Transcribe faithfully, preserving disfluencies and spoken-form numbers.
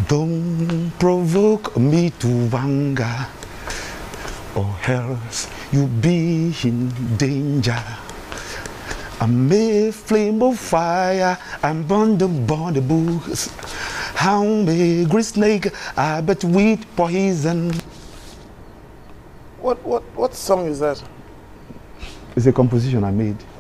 Don't provoke me to anger, or else you'll be in danger. I'm a flame of fire, I'm burn the burn the books. I'm a great snake, I bet with poison. What what what song is that? It's a composition I made.